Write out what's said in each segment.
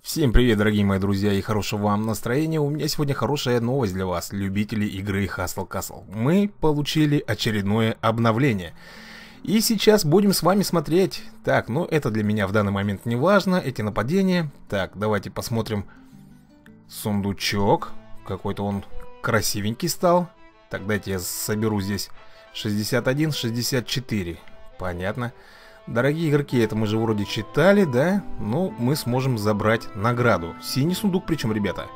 Всем привет, дорогие мои друзья, и хорошего вам настроения. У меня сегодня хорошая новость для вас, любители игры Hustle Castle. Мы получили очередное обновление. И сейчас будем с вами смотреть. Так, ну это для меня в данный момент не важно, эти нападения. Так, давайте посмотрим. Сундучок. Какой-то он красивенький стал. Так, дайте я соберу здесь 61, 64. Понятно. Дорогие игроки, это мы же вроде читали, да? Ну, мы сможем забрать награду. Синий сундук причем, ребята.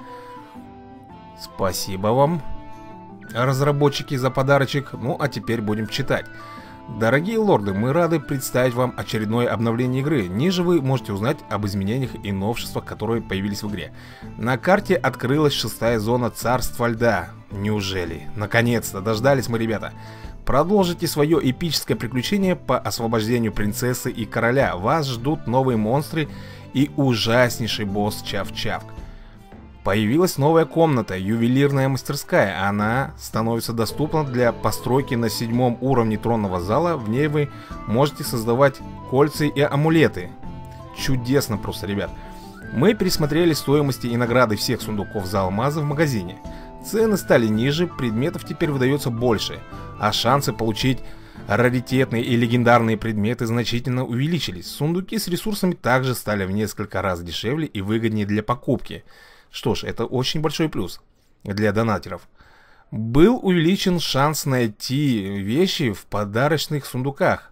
Спасибо вам, разработчики, за подарочек. Ну, а теперь будем читать. Дорогие лорды, мы рады представить вам очередное обновление игры. Ниже вы можете узнать об изменениях и новшествах, которые появились в игре. На карте открылась 6-я зона Царства Льда. Неужели? Наконец-то, дождались мы, ребята. Продолжите свое эпическое приключение по освобождению принцессы и короля. Вас ждут новые монстры и ужаснейший босс Чав-Чавк. Появилась новая комната, ювелирная мастерская. Она становится доступна для постройки на 7-м уровне тронного зала. В ней вы можете создавать кольца и амулеты. Чудесно просто, ребят. Мы пересмотрели стоимости и награды всех сундуков за алмазы в магазине. Цены стали ниже, предметов теперь выдается больше, а шансы получить раритетные и легендарные предметы значительно увеличились. Сундуки с ресурсами также стали в несколько раз дешевле и выгоднее для покупки. Что ж, это очень большой плюс для донатеров. Был увеличен шанс найти вещи в подарочных сундуках.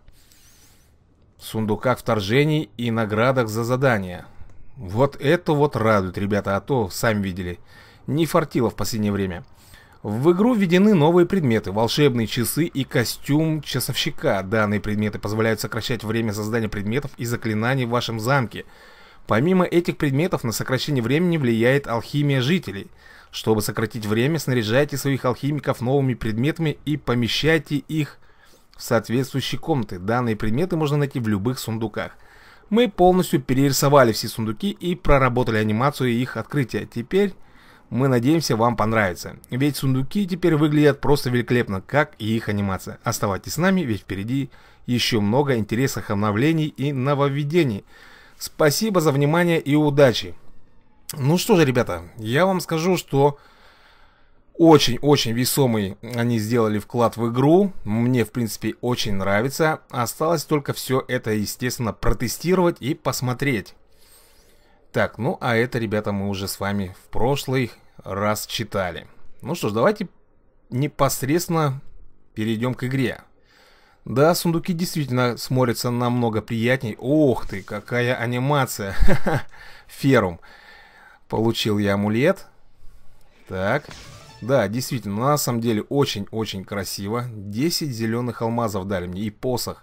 Сундуках вторжений и наградах за задания. Вот это вот радует, ребята, а то, сами видели, не фартило в последнее время. В игру введены новые предметы, волшебные часы и костюм часовщика. Данные предметы позволяют сокращать время создания предметов и заклинаний в вашем замке. Помимо этих предметов, на сокращение времени влияет алхимия жителей. Чтобы сократить время, снаряжайте своих алхимиков новыми предметами и помещайте их в соответствующие комнаты. Данные предметы можно найти в любых сундуках. Мы полностью перерисовали все сундуки и проработали анимацию их открытия. Теперь мы надеемся, вам понравится. Ведь сундуки теперь выглядят просто великолепно, как и их анимация. Оставайтесь с нами, ведь впереди еще много интересных обновлений и нововведений. Спасибо за внимание и удачи. Ну что же, ребята, я вам скажу, что очень-очень весомый они сделали вклад в игру. Мне, в принципе, очень нравится. Осталось только все это, естественно, протестировать и посмотреть. Так, ну а это, ребята, мы уже с вами в прошлый раз читали. Ну что ж, давайте непосредственно перейдем к игре. Да, сундуки действительно смотрятся намного приятней. Ох ты, какая анимация. Ферум. Получил я амулет. Так. Да, действительно, на самом деле очень-очень красиво. 10 зеленых алмазов дали мне и посох.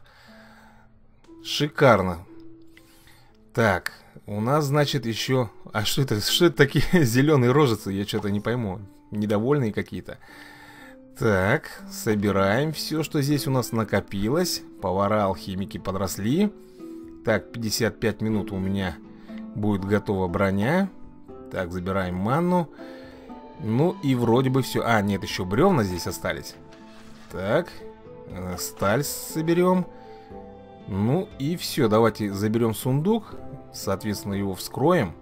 Шикарно. Так, у нас, значит, еще... А что это? Что это такие зеленые рожицы? Я что-то не пойму. Недовольные какие-то. Так, собираем все, что здесь у нас накопилось. Повара, алхимики подросли. Так, 55 минут у меня будет готова броня. Так, забираем манну. Ну и вроде бы все. А, нет, еще бревна здесь остались. Так, сталь соберем. Ну и все, давайте заберем сундук. Соответственно, его вскроем.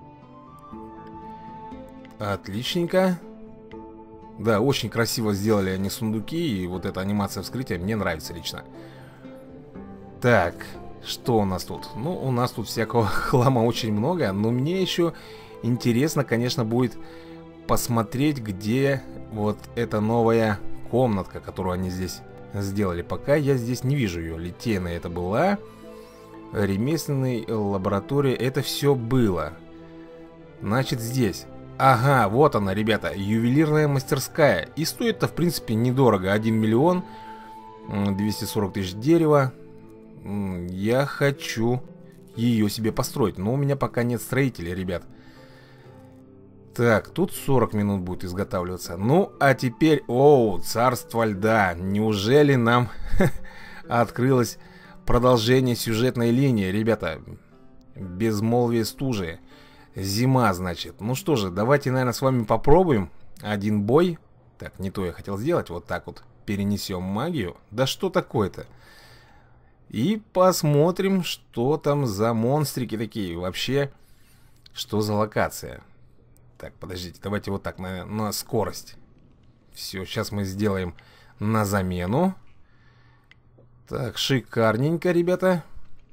Отличненько. Да, очень красиво сделали они сундуки. И вот эта анимация вскрытия мне нравится лично. Так, что у нас тут? Ну, у нас тут всякого хлама очень много. Но мне еще интересно, конечно, будет посмотреть, где вот эта новая комнатка, которую они здесь сделали. Пока я здесь не вижу ее. Литейная это была. Ремесленная лаборатория, это все было. Значит, здесь. Ага, вот она, ребята, ювелирная мастерская. И стоит-то, в принципе, недорого. 1 миллион 240 тысяч дерева. Я хочу ее себе построить. Но у меня пока нет строителей, ребят. Так, тут 40 минут будет изготавливаться. Ну, а теперь, оу, царство льда. Неужели нам открылось продолжение сюжетной линии, ребята? Безмолвие стужи. Зима, значит. Ну что же, давайте, наверное, с вами попробуем один бой. Так, не то я хотел сделать. Вот так вот перенесем магию. Да что такое-то? И посмотрим, что там за монстрики такие. Вообще, Что за локация? Так, подождите, давайте вот так, на скорость. Все, сейчас мы сделаем на замену. Так, шикарненько, ребята.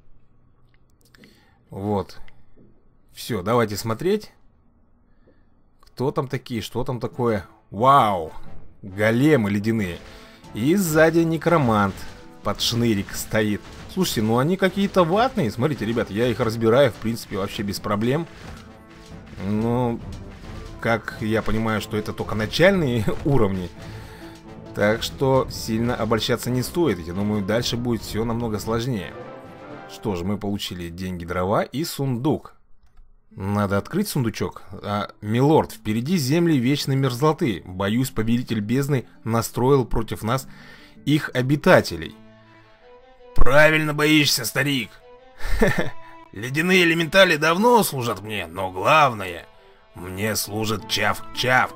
Вот. Все, давайте смотреть. Кто там такие, что там такое? Вау! Големы ледяные. И сзади некромант под шнырик стоит. Слушайте, ну они какие-то ватные. Смотрите, ребят, я их разбираю, в принципе, вообще без проблем. Но, как я понимаю, что это только начальные уровни. Так что сильно обольщаться не стоит. Я думаю, дальше будет все намного сложнее. Что же, мы получили деньги, дрова и сундук. Надо открыть сундучок. Милорд, впереди земли вечной мерзлоты. Боюсь, повелитель бездны настроил против нас их обитателей. Правильно боишься, старик. Ледяные элементали давно служат мне, но главное, мне служит Чавк-Чавк.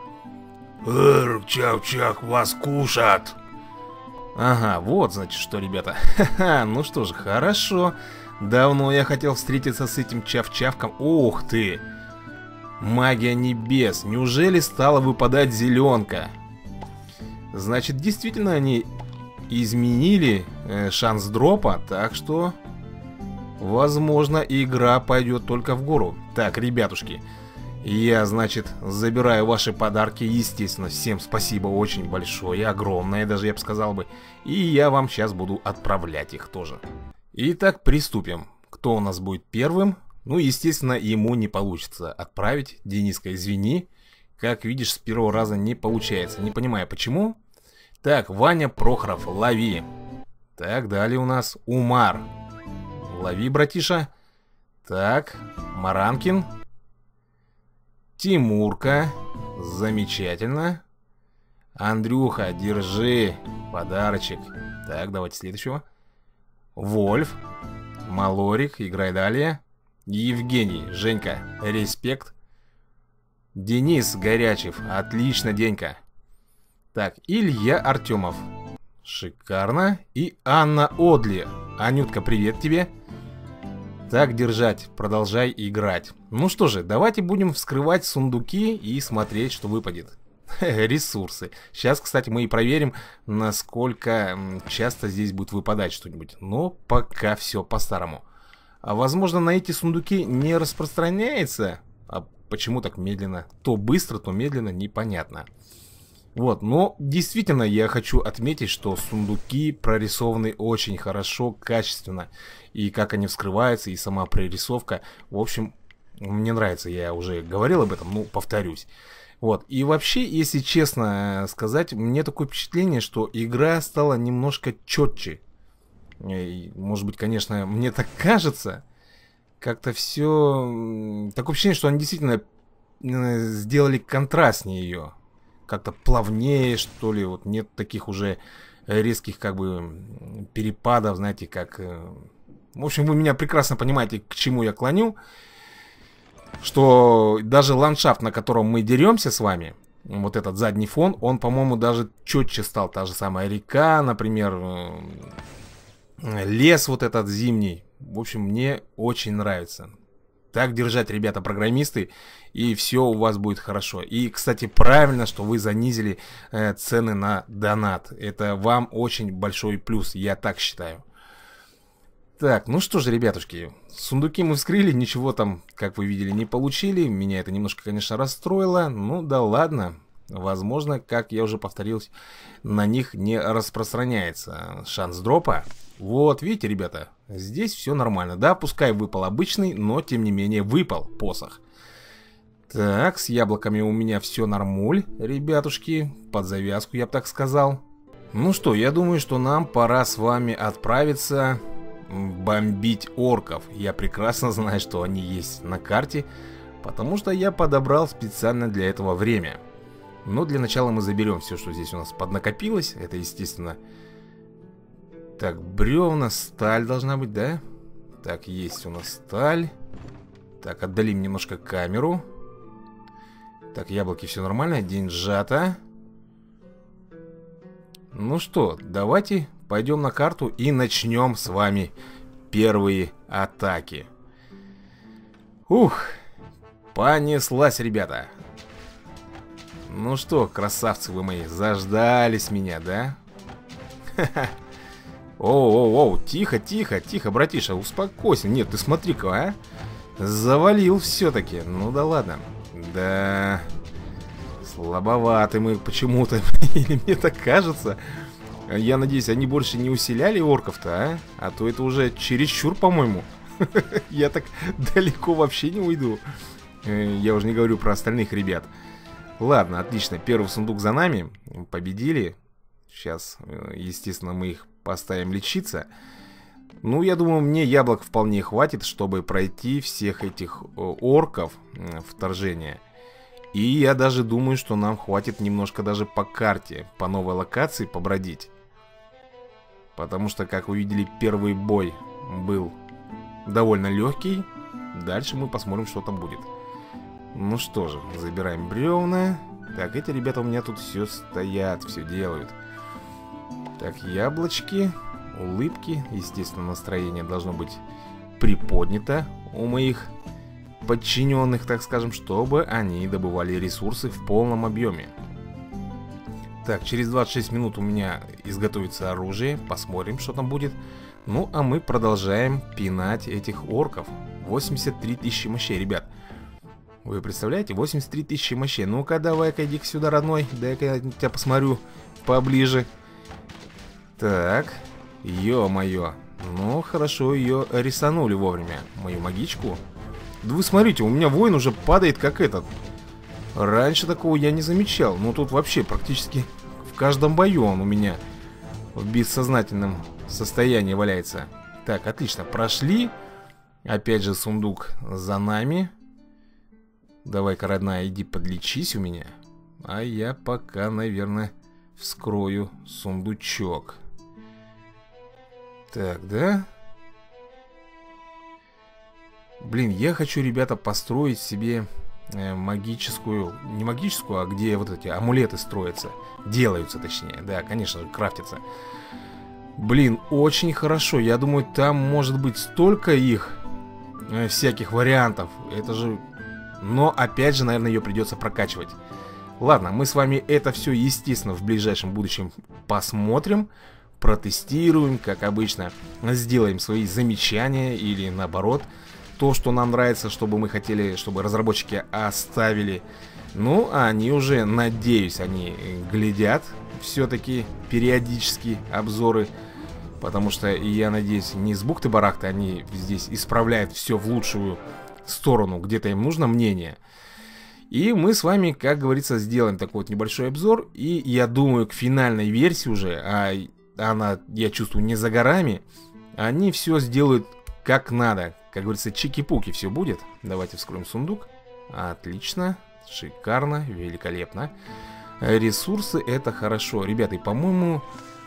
Чавк-Чавк вас кушат. Ага, вот значит что, ребята. Ну что же, хорошо. Давно я хотел встретиться с этим Чав-Чавком. Ух ты! Магия небес. Неужели стала выпадать зеленка? Значит, действительно они изменили шанс дропа. Так что, возможно, игра пойдет только в гору. Так, ребятушки, я, значит, забираю ваши подарки. Естественно, всем спасибо очень большое. Огромное даже, я бы сказал бы. И я вам сейчас буду отправлять их тоже. Итак, приступим. Кто у нас будет первым? Ну, естественно, ему не получится отправить. Дениска, извини. Как видишь, с первого раза не получается. Не понимаю, почему. Так, Ваня Прохоров, лови. Так, далее у нас Умар. Лови, братиша. Так, Маранкин. Тимурка. Замечательно. Андрюха, держи подарочек. Так, давайте следующего. Вольф, Малорик, играй далее. Евгений, Женька, респект. Денис Горячев, отлично, Денька. Так, Илья Артемов, шикарно. И Анна Одли. Анютка, привет тебе. Так держать, продолжай играть. Ну что же, давайте будем вскрывать сундуки и смотреть, что выпадет. Ресурсы. Сейчас, кстати, мы и проверим, насколько часто здесь будет выпадать что-нибудь. Но пока все по-старому. А возможно, на эти сундуки не распространяется. А почему так медленно? То быстро, то медленно, непонятно. Вот, но действительно я хочу отметить, что сундуки прорисованы очень хорошо, качественно. И как они вскрываются, и сама прорисовка. В общем, мне нравится, я уже говорил об этом, ну, повторюсь. Вот, и вообще, если честно сказать, мне такое впечатление, что игра стала немножко четче. И, может быть, конечно, мне так кажется. Как-то все... Такое впечатление, что они действительно сделали контрастнее ее. Как-то плавнее, что ли. Вот нет таких уже резких, как бы, перепадов, знаете, как... В общем, вы меня прекрасно понимаете, к чему я клоню. Что даже ландшафт, на котором мы деремся с вами, вот этот задний фон, он, по-моему, даже четче стал. Та же самая река, например, лес вот этот зимний. В общем, мне очень нравится. Так держать, ребята, программисты, и все у вас будет хорошо. И, кстати, правильно, что вы занизили цены на донат. Это вам очень большой плюс, я так считаю. Так, ну что же, ребятушки, сундуки мы вскрыли, ничего там, как вы видели, не получили. Меня это немножко, конечно, расстроило. Ну да ладно, возможно, как я уже повторился, на них не распространяется шанс дропа. Вот, видите, ребята, здесь все нормально. Да, пускай выпал обычный, но тем не менее выпал посох. Так, с яблоками у меня все нормуль, ребятушки, под завязку, я бы так сказал. Ну что, я думаю, что нам пора с вами отправиться... бомбить орков. Я прекрасно знаю, что они есть на карте, потому что я подобрал специально для этого время. Но для начала мы заберем все, что здесь у нас поднакопилось. Это, естественно... Так, бревна, сталь должна быть, да? Так, есть у нас сталь. Так, отдалим немножко камеру. Так, яблоки, все нормально, деньжата. Ну что, давайте... пойдем на карту и начнем с вами первые атаки. Ух, Понеслась, ребята. Ну что, красавцы вы мои, заждались меня, да? Ха-ха. Оу, тихо, тихо, тихо, братиша, успокойся. Нет, ты смотри-ка, а? Завалил все-таки. Ну да ладно. Да... Слабоваты мы почему-то. Или мне так кажется. Я надеюсь, они больше не усиляли орков-то, а? А то это уже чересчур, по-моему. Я так далеко вообще не уйду. Я уже не говорю про остальных ребят. Ладно, отлично. Первый сундук за нами. Победили. Сейчас, естественно, мы их поставим лечиться. Ну, я думаю, мне яблок вполне хватит, чтобы пройти всех этих орков вторжения. И я даже думаю, что нам хватит немножко даже по карте, по новой локации побродить. Потому что, как вы видели, первый бой был довольно легкий. Дальше мы посмотрим, что там будет. Ну что же, забираем бревна. Так, эти ребята у меня тут все стоят, все делают. Так, яблочки, улыбки. Естественно, настроение должно быть приподнято у моих подчиненных, так скажем, чтобы они добывали ресурсы в полном объеме. Так, через 26 минут у меня изготовится оружие. Посмотрим, что там будет. Ну, а мы продолжаем пинать этих орков. 83 тысячи мощей, ребят. Вы представляете? 83 тысячи мощей. Ну-ка, давай-ка, иди-ка сюда, родной. Дай-ка я тебя посмотрю поближе. Так, ё-моё. Ну, хорошо, ее рисанули вовремя. Мою магичку. Да вы смотрите, у меня воин уже падает как этот. Раньше такого я не замечал. Но тут вообще практически в каждом бою он у меня в бессознательном состоянии валяется. Так, отлично, прошли. Опять же сундук за нами. Давай-ка, родная, иди подлечись у меня. А я пока, наверное, вскрою сундучок. Так, да? Блин, я хочу, ребята, построить себе магическую, не магическую, а где вот эти амулеты строятся. Делаются, точнее, да, конечно же, крафтятся. Блин, очень хорошо, я думаю, там может быть столько их, всяких вариантов. Это же... Но, опять же, наверное, ее придется прокачивать. Ладно, мы с вами это все, естественно, в ближайшем будущем посмотрим. Протестируем, как обычно. Сделаем свои замечания или, наоборот, то, что нам нравится, чтобы мы хотели, чтобы разработчики оставили. Ну, а они уже, надеюсь, они глядят все-таки периодически обзоры. Потому что, я надеюсь, не с бухты-барахты они здесь исправляют все в лучшую сторону. Где-то им нужно мнение. И мы с вами, как говорится, сделаем такой вот небольшой обзор. И я думаю, к финальной версии уже, а она, я чувствую, не за горами, они все сделают как надо. Как говорится, чики-пуки все будет. Давайте вскроем сундук. Отлично, шикарно, великолепно. Ресурсы — это хорошо. Ребята, и по-моему...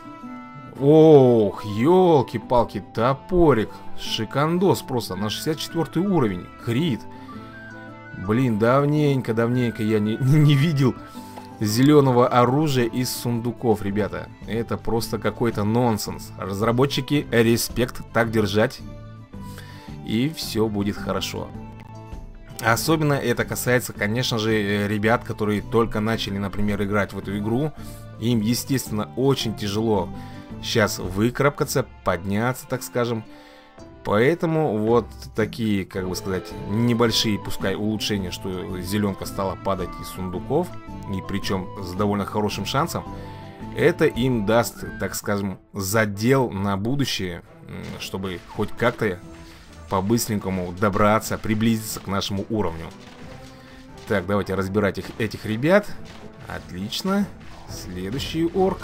Ох, елки-палки, топорик. Шикандос просто на 64 уровень. Крит. Блин, давненько я не видел зеленого оружия из сундуков, ребята. Это просто какой-то нонсенс. Разработчики, респект, так держать. И все будет хорошо. Особенно это касается, конечно же, ребят, которые только начали, например, играть в эту игру. Им, естественно, очень тяжело сейчас выкарабкаться, подняться, так скажем. Поэтому вот такие, как бы сказать, небольшие, пускай, улучшения, что зеленка стала падать из сундуков, и причем с довольно хорошим шансом, это им даст, так скажем, задел на будущее, чтобы хоть как-то по-быстренькому добраться, приблизиться к нашему уровню. Так, давайте разбирать этих ребят. Отлично. Следующий орк.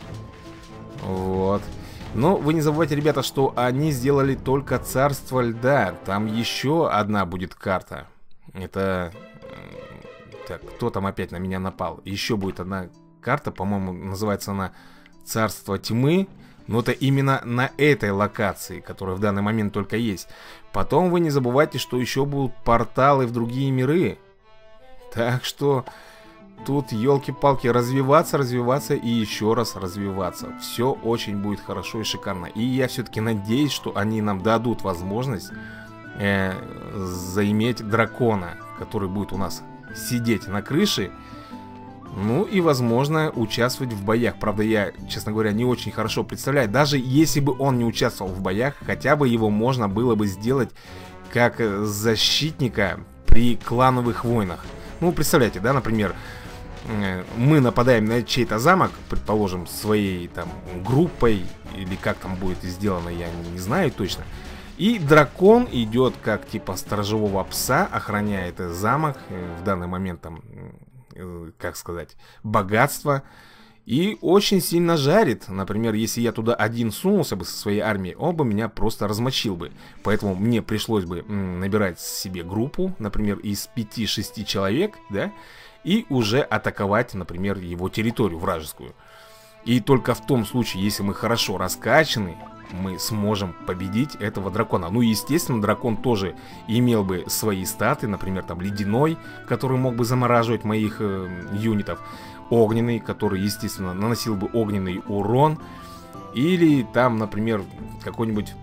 Вот. Но вы не забывайте, ребята, что они сделали только царство льда. Там еще одна будет карта. Это... Так, кто там опять на меня напал? Еще будет одна карта, по-моему, называется она Царство тьмы. Но это именно на этой локации, которая в данный момент только есть. Потом вы не забывайте, что еще будут порталы в другие миры. Так что... Тут, елки-палки, развиваться и еще раз развиваться. Все очень будет хорошо и шикарно. И я все-таки надеюсь, что они нам дадут возможность заиметь дракона, который будет у нас сидеть на крыше. Ну и, возможно, участвовать в боях. Правда, я, честно говоря, не очень хорошо представляю. Даже если бы он не участвовал в боях, хотя бы его можно было бы сделать как защитника при клановых войнах. Ну, представляете, да, например, мы нападаем на чей-то замок, предположим, своей там группой, или как там будет сделано, я не знаю точно. И дракон идет как типа сторожевого пса, охраняет замок, в данный момент там, как сказать, богатство. И очень сильно жарит. Например, если я туда один сунулся бы со своей армией, он бы меня просто размочил бы. Поэтому мне пришлось бы набирать себе группу, например, из 5-6 человек, да, и уже атаковать, например, его территорию вражескую. И только в том случае, если мы хорошо раскачаны, мы сможем победить этого дракона. Ну и, естественно, дракон тоже имел бы свои статы, например, там ледяной, который мог бы замораживать моих юнитов, огненный, который, естественно, наносил бы огненный урон, или там, например, какой-нибудь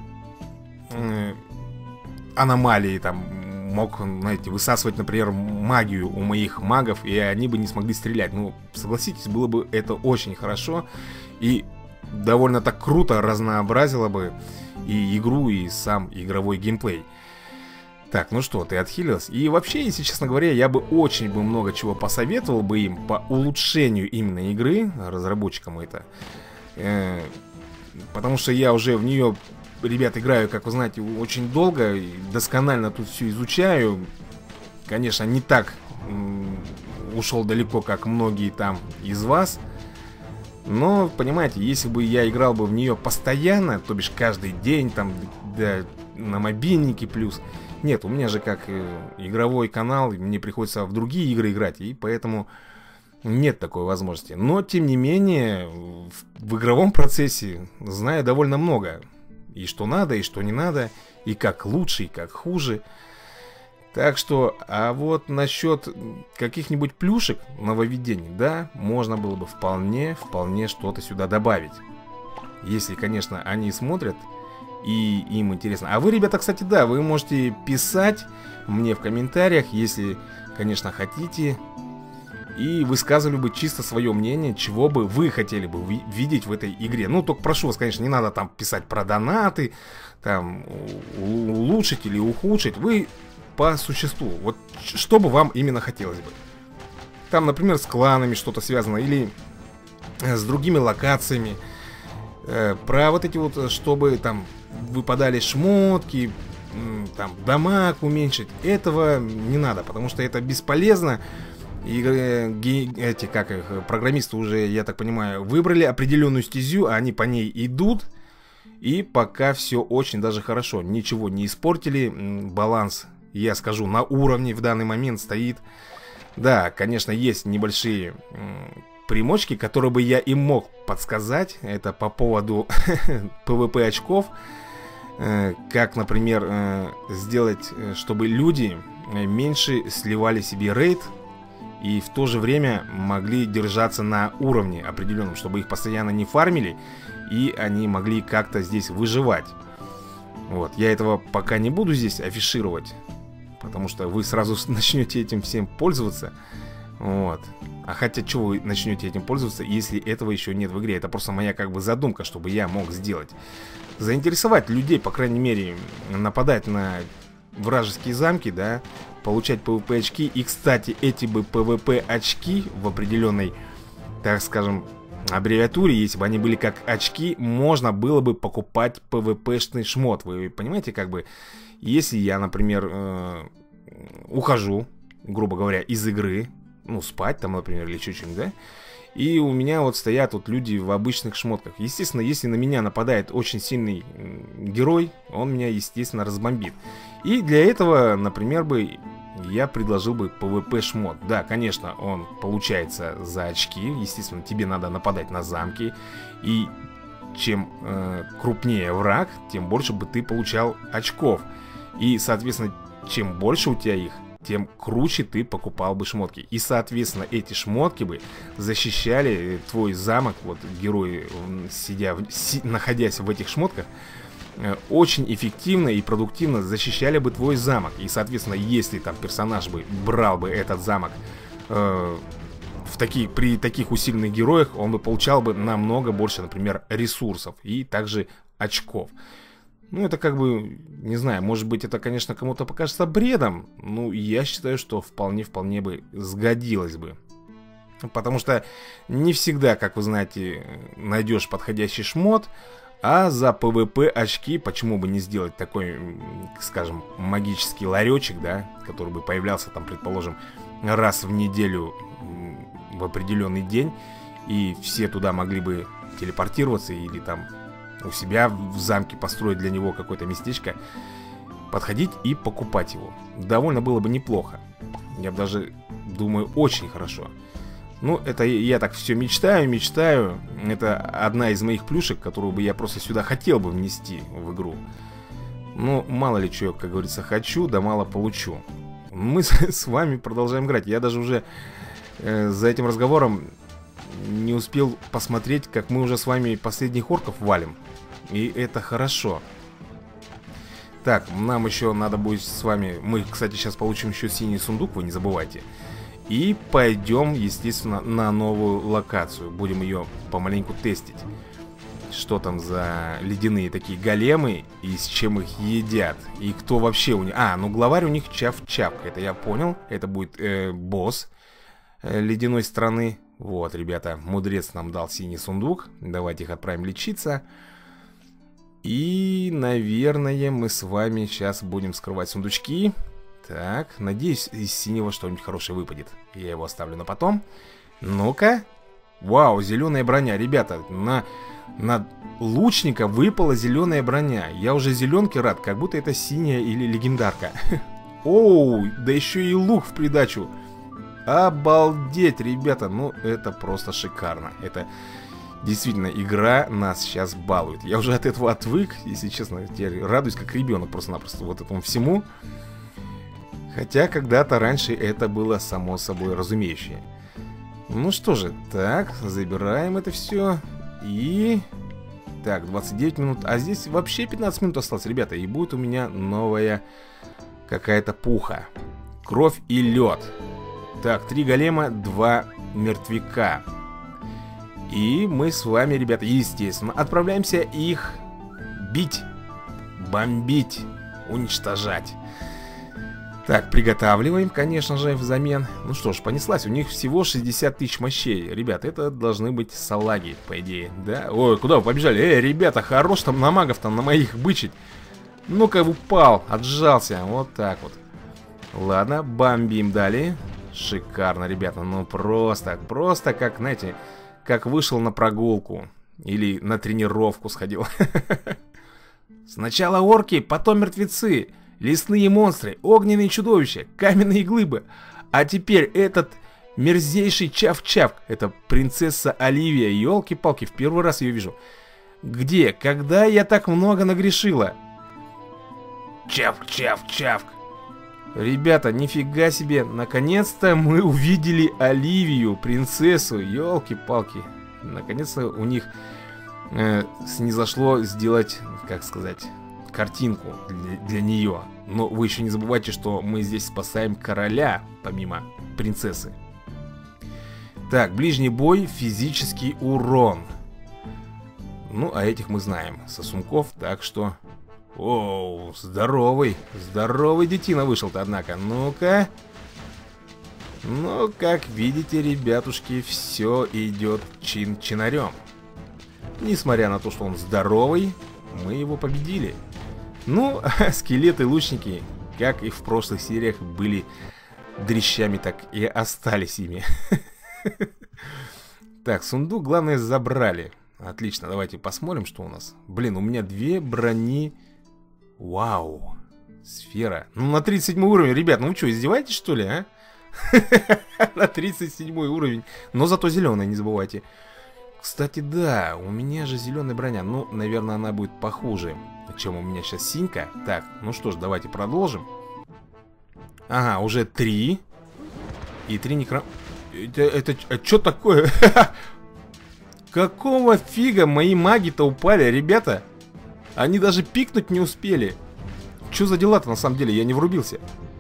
аномалии там мог, знаете, высасывать, например, магию у моих магов, и они бы не смогли стрелять. Ну, согласитесь, было бы это очень хорошо и довольно так круто разнообразило бы и игру, и сам игровой геймплей. Так, ну что, ты отхилилась? И вообще, если честно говоря, я бы очень много чего посоветовал бы им по улучшению именно игры, разработчикам это. Потому что я уже в нее, ребят, играю, как вы знаете, очень долго, и досконально тут все изучаю. Конечно, не так ушел далеко, как многие там из вас. Но, понимаете, если бы я играл бы в нее постоянно, то бишь каждый день, там, да, на мобильнике плюс... Нет, у меня же как игровой канал, мне приходится в другие игры играть, и поэтому нет такой возможности. Но, тем не менее, в игровом процессе знаю довольно много. И что надо, и что не надо, и как лучше, и как хуже. Так что, а вот насчет каких-нибудь плюшек, нововведений, да, можно было бы вполне что-то сюда добавить. Если, конечно, они смотрят и им интересно. А вы, ребята, кстати, да, вы можете писать мне в комментариях, если, конечно, хотите, и высказывали бы чисто свое мнение, чего бы вы хотели бы видеть в этой игре. Ну, только прошу вас, конечно, не надо там писать про донаты, там, улучшить или ухудшить. Вы по существу, вот что бы вам именно хотелось бы. Там, например, с кланами что-то связано, или с другими локациями. Про вот эти вот, чтобы там выпадали шмотки, там дамаг уменьшить, этого не надо, потому что это бесполезно. И эти, как их, программисты уже, я так понимаю, выбрали определенную стезю, а они по ней идут. И пока все очень даже хорошо, ничего не испортили. Баланс, я скажу, на уровне в данный момент стоит. Да, конечно, есть небольшие примочки, которые бы я им мог подсказать. Это по поводу PvP очков. Как, например, сделать, чтобы люди меньше сливали себе рейд и в то же время могли держаться на уровне определенном, чтобы их постоянно не фармили и они могли как-то здесь выживать. Вот, я этого пока не буду здесь афишировать, потому что вы сразу начнете этим всем пользоваться. Вот. А хотя, что вы начнете этим пользоваться, если этого еще нет в игре? Это просто моя как бы задумка, чтобы я мог сделать. Заинтересовать людей, по крайней мере, нападать на вражеские замки, да, получать PvP очки. И, кстати, эти бы PvP очки в определенной, так скажем, аббревиатуре, если бы они были как очки, можно было бы покупать PvP-шный шмот. Вы понимаете, как бы, если я, например, ухожу, грубо говоря, из игры, ну, спать там, например, или что-нибудь, да, и у меня вот стоят вот люди в обычных шмотках. Естественно, если на меня нападает очень сильный герой, он меня, естественно, разбомбит. И для этого, например, бы я предложил бы PvP шмот. Да, конечно, он получается за очки. Естественно, тебе надо нападать на замки. И чем крупнее враг, тем больше бы ты получал очков. И, соответственно, чем больше у тебя их, тем круче ты покупал бы шмотки. И, соответственно, эти шмотки бы защищали твой замок. Вот герои, находясь в этих шмотках, очень эффективно и продуктивно защищали бы твой замок. И, соответственно, если там персонаж бы брал бы этот замок при таких усиленных героях, он бы получал бы намного больше, например, ресурсов и также очков. Ну, это как бы, не знаю, может быть, это, конечно, кому-то покажется бредом. Ну, я считаю, что вполне бы сгодилось бы. Потому что не всегда, как вы знаете, найдешь подходящий шмот. А за ПВП очки почему бы не сделать такой, скажем, магический ларечек, да, который бы появлялся там, предположим, раз в неделю в определенный день. И все туда могли бы телепортироваться или там у себя в замке построить для него какое-то местечко, подходить и покупать его. Довольно было бы неплохо. Я бы даже думаю, очень хорошо. Ну, это я так все мечтаю. Это одна из моих плюшек, которую бы я просто сюда хотел бы внести в игру. Ну, мало ли что, как говорится, хочу, да мало получу. Мы с вами продолжаем играть. Я даже уже за этим разговором не успел посмотреть, как мы уже с вами последних орков валим. И это хорошо. Так, нам еще надо будет с вами... Мы, кстати, сейчас получим еще синий сундук, вы не забывайте. И пойдем, естественно, на новую локацию. Будем ее помаленьку тестить. Что там за ледяные такие големы и с чем их едят. И кто вообще у них... А, ну главарь у них Чав-Чав. Это я понял. Это будет босс ледяной страны. Вот, ребята, мудрец нам дал синий сундук. Давайте их отправим лечиться. И, наверное, мы с вами сейчас будем скрывать сундучки. Так, надеюсь, из синего что-нибудь хорошее выпадет. Я его оставлю на потом. Ну-ка. Вау, зеленая броня. Ребята, на лучника выпала зеленая броня. Я уже зеленке рад, как будто это синяя или легендарка. Оу, да еще и лук в придачу. Обалдеть, ребята. Ну, это просто шикарно. Это действительно игра нас сейчас балует. Я уже от этого отвык, если честно. Я радуюсь как ребенок просто-напросто вот этому всему. Хотя когда-то раньше это было само собой разумеющее. Ну что же, так, забираем это все. И... Так, 29 минут. А здесь вообще 15 минут осталось, ребята. И будет у меня новая какая-то пуха. Кровь и лед. Так, 3 голема, 2 мертвяка. И мы с вами, ребята, естественно, отправляемся их бить, бомбить, уничтожать. Так, приготавливаем, конечно же, взамен. Ну что ж, понеслась. У них всего 60 тысяч мощей. Ребята, это должны быть салаги, по идее, да? Ой, куда вы побежали? Ребята, хорош там на магов, там на моих бычить. Ну-ка, упал, отжался. Вот так вот. Ладно, бомбим далее. Шикарно, ребята. Ну просто как, знаете, как вышел на прогулку. Или на тренировку сходил. Сначала орки, потом мертвецы. Лесные монстры, огненные чудовища, каменные глыбы. А теперь этот мерзейший Чав-Чав. Это принцесса Оливия. Ёлки-палки, в первый раз ее вижу. Где? Когда я так много нагрешила? Чав-Чав-Чав. Ребята, нифига себе. Наконец-то мы увидели Оливию, принцессу. Ёлки-палки. Наконец-то у них снизошло сделать, как сказать, картинку для нее. Но вы еще не забывайте, что мы здесь спасаем короля, помимо принцессы. Так, ближний бой, физический урон. Ну, а этих мы знаем, сосунков, так что... Оу, здоровый, здоровый детина вышел-то, однако. Ну-ка. Ну, как видите, ребятушки, все идет чин-чинарем. Несмотря на то, что он здоровый, мы его победили. Ну, скелеты-лучники, как и в прошлых сериях, были дрищами, так и остались ими. Так, сундук, главное, забрали. Отлично, давайте посмотрим, что у нас. Блин, у меня 2 брони. Вау, сфера. Ну, на 37 уровень, ребят, ну вы что, издеваетесь, что ли, а? На 37 уровень. Но зато зеленая, не забывайте. Кстати, да, у меня же зеленая броня. Ну, наверное, она будет похуже, чем у меня сейчас синька. Так, ну что ж, давайте продолжим. Ага, уже 3. И 3 некро... Это что такое? Какого фига мои маги-то упали, ребята? Они даже пикнуть не успели. Что за дела-то на самом деле? Я не врубился.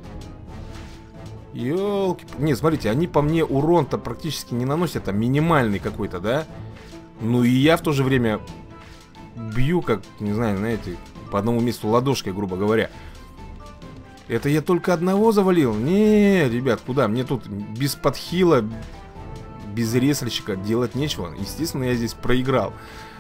Ёлки... Не, смотрите, они по мне урон-то практически не наносят. А минимальный какой-то, да? Ну и я в то же время бью, как, не знаю, знаете, по одному месту ладошкой, грубо говоря. Это я только одного завалил? Не, ребят, куда? Мне тут без подхила, без реслищика делать нечего. Естественно, я здесь проиграл.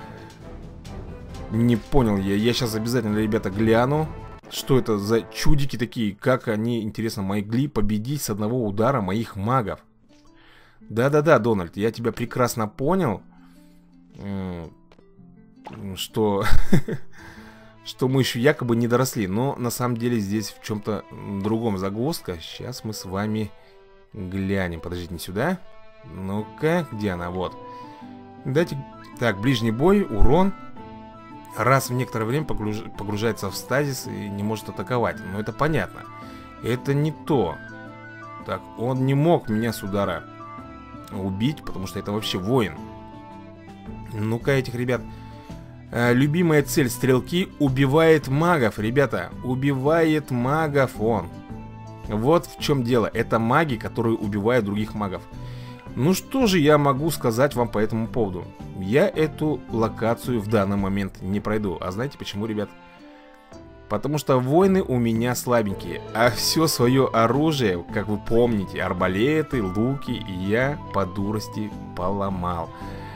Не понял я. Я сейчас обязательно, ребята, гляну. Что это за чудики такие? Как они, интересно, могли победить с одного удара моих магов? Да-да-да, Дональд, я тебя прекрасно понял. Что... что мы еще якобы не доросли. Но на самом деле здесь в чем-то другом загвоздка. Сейчас мы с вами глянем. Подождите, не сюда. Ну-ка, где она? Вот. Дайте... Так, ближний бой, урон. Раз в некоторое время погружается в стазис и не может атаковать. Но это понятно. Это не то. Так, он не мог меня с удара убить, потому что это вообще воин. Ну-ка, этих ребят. Любимая цель стрелки — убивает магов, ребята. Убивает магов он. Вот в чем дело. Это маги, которые убивают других магов. Ну что же я могу сказать вам по этому поводу? Я эту локацию в данный момент не пройду. А знаете почему, ребят? Потому что воины у меня слабенькие. А все свое оружие, как вы помните, арбалеты, луки, я по дурости поломал.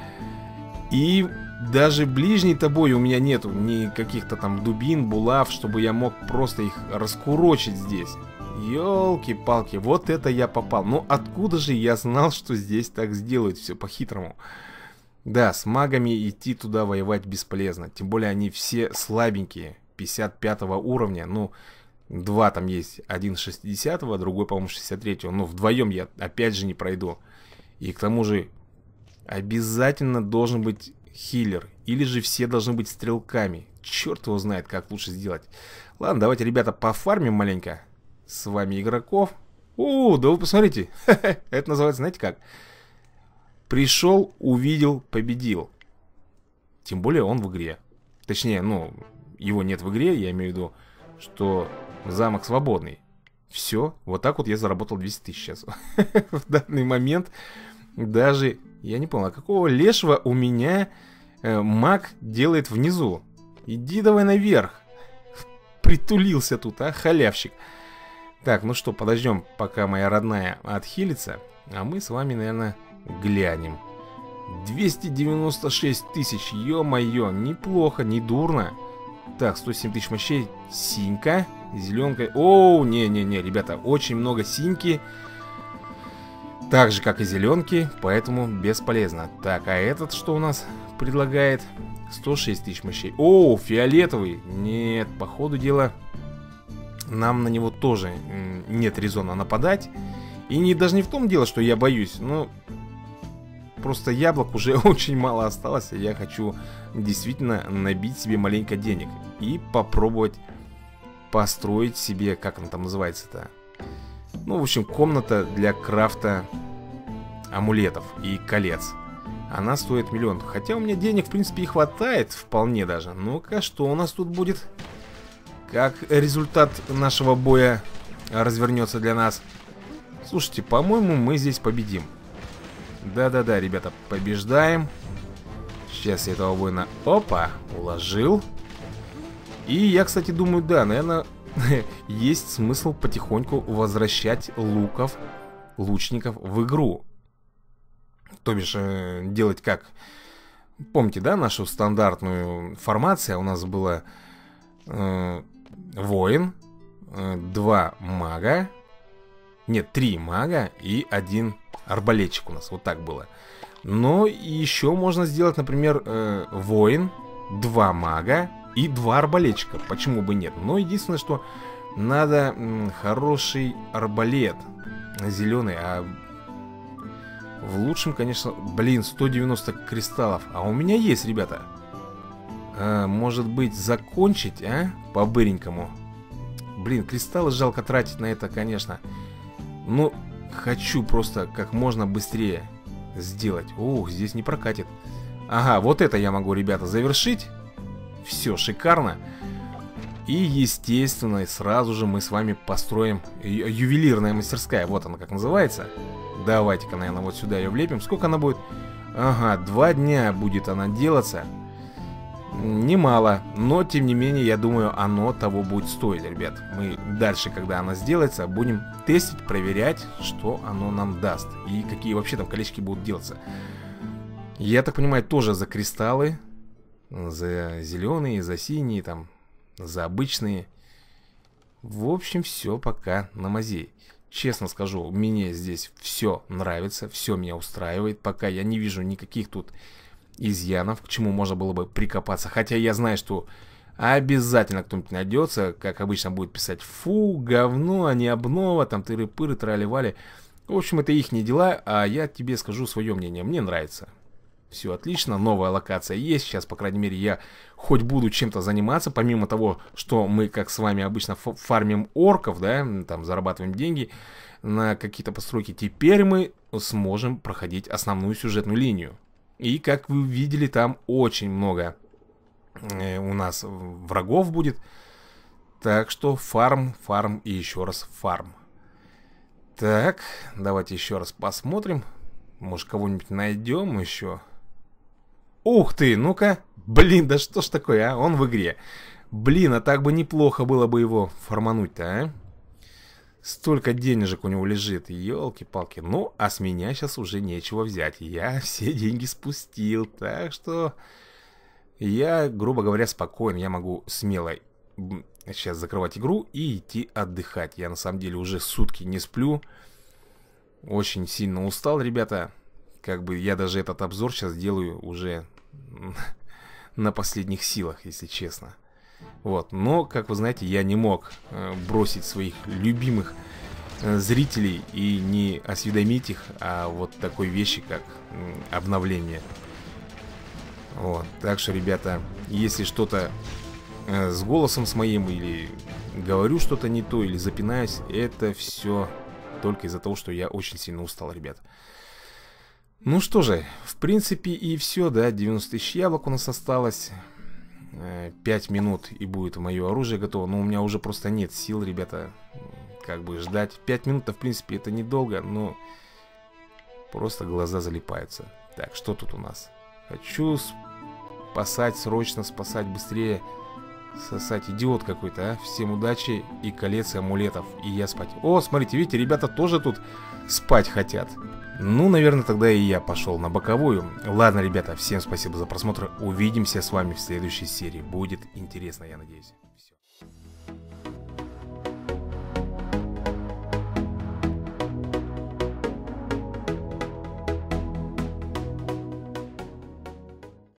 И даже ближней-то бой у меня нету ни каких-то там дубин, булав, чтобы я мог просто их раскурочить здесь. Ёлки-палки, вот это я попал. Ну откуда же я знал, что здесь так сделают все по-хитрому? Да, с магами идти туда воевать бесполезно. Тем более они все слабенькие, 55 уровня. Ну, два там есть, один 60-го, другой, по-моему, 63-го. Ну, вдвоем я опять же не пройду. И к тому же обязательно должен быть хиллер. Или же все должны быть стрелками. Черт его знает, как лучше сделать. Ладно, давайте, ребята, пофармим маленько с вами игроков. Да вы посмотрите. Это называется, знаете как? Пришел, увидел, победил. Тем более он в игре. Точнее, ну, его нет в игре. Я имею в виду, что замок свободный. Все, вот так вот я заработал 200 тысяч сейчас. В данный момент даже... Я не понял, а какого лешего у меня маг делает внизу? Иди давай наверх. Притулился тут, а, халявщик. Так, ну что, подождем, пока моя родная отхилится. А мы с вами, наверное, глянем. 296 тысяч, ё-моё, неплохо, не дурно. Так, 107 тысяч мощей, синька, зеленка. Оу, не-не-не, ребята, очень много синьки. Так же, как и зеленки, поэтому бесполезно. Так, а этот что у нас предлагает? 106 тысяч мощей. О, фиолетовый. Нет, по ходу дела нам на него тоже нет резона нападать. И не даже не в том дело, что я боюсь, но просто яблок уже очень мало осталось. И я хочу действительно набить себе маленько денег и попробовать построить себе, как он там называется-то? Ну, в общем, комната для крафта амулетов и колец. Она стоит 1 000 000. Хотя у меня денег, в принципе, и хватает вполне даже. Ну-ка, что у нас тут будет? Как результат нашего боя развернется для нас? Слушайте, по-моему, мы здесь победим. Да-да-да, ребята, побеждаем. Сейчас я этого воина, опа, уложил. И я, кстати, думаю, да, наверное... есть смысл потихоньку возвращать лучников в игру. То бишь, делать как? Помните, да, нашу стандартную формацию? У нас было воин, 2 мага. Нет, 3 мага и 1 арбалетчик у нас. Вот так было. Но еще можно сделать, например, воин, 2 мага и 2 арбалетчика. Почему бы нет? Но единственное, что надо хороший арбалет. Зеленый. А в лучшем, конечно... Блин, 190 кристаллов. А у меня есть, ребята. Может быть, закончить, а? По-быренькому. Блин, кристаллы жалко тратить на это, конечно. Но хочу просто как можно быстрее сделать. Ух, здесь не прокатит. Ага, вот это я могу, ребята, завершить. Все шикарно. И, естественно, сразу же мы с вами построим ювелирная мастерская. Вот она как называется. Давайте-ка, наверное, вот сюда ее влепим. Сколько она будет? Ага, 2 дня будет она делаться. Немало, но тем не менее, я думаю, оно того будет стоить, ребят. Мы дальше, когда она сделается, будем тестить, проверять, что оно нам даст. И какие вообще там колечки будут делаться. Я так понимаю, тоже за кристаллы. За зеленые, за синие, там, за обычные. В общем, все пока на мази. Честно скажу, мне здесь все нравится, все меня устраивает. Пока я не вижу никаких тут изъянов, к чему можно было бы прикопаться. Хотя я знаю, что обязательно кто-нибудь найдется, как обычно будет писать: фу, говно, а не обнова, там тыры-пыры, трали-вали. В общем, это их дела, а я тебе скажу свое мнение. Мне нравится. Все отлично, новая локация есть. Сейчас, по крайней мере, я хоть буду чем-то заниматься, помимо того, что мы, как с вами обычно, фармим орков, да, там зарабатываем деньги на какие-то постройки. Теперь мы сможем проходить основную сюжетную линию. И, как вы видели, там очень много у нас врагов будет. Так что фарм, фарм и еще раз фарм. Так, давайте еще раз посмотрим. Может, кого-нибудь найдем еще. Ух ты, ну-ка. Блин, да что ж такое, а? Он в игре. Блин, а так бы неплохо было бы его фармануть-то, а? Столько денежек у него лежит, елки-палки. Ну, а с меня сейчас уже нечего взять. Я все деньги спустил, так что я, грубо говоря, спокоен. Я могу смело сейчас закрывать игру и идти отдыхать. Я на самом деле уже сутки не сплю. Очень сильно устал, ребята. Как бы я даже этот обзор сейчас делаю уже на последних силах, если честно. Вот, но, как вы знаете, я не мог бросить своих любимых зрителей и не осведомить их о вот такой вещи, как обновление. Вот, так что, ребята, если что-то с голосом с моим, или говорю что-то не то, или запинаюсь, это все только из-за того, что я очень сильно устал, ребят. Ну что же, в принципе и все, да, 90 тысяч яблок у нас осталось. 5 минут и будет мое оружие готово. Но у меня уже просто нет сил, ребята, как бы ждать. 5 минут-то, в принципе, это недолго, но просто глаза залипаются. Так, что тут у нас? Хочу спасать, срочно спасать, быстрее сосать. Идиот какой-то, а? Всем удачи и колец, и амулетов. И я спать. О, смотрите, видите, ребята тоже тут спать хотят. Ну, наверное, тогда и я пошел на боковую. Ладно, ребята, всем спасибо за просмотр. Увидимся с вами в следующей серии. Будет интересно, я надеюсь. Все.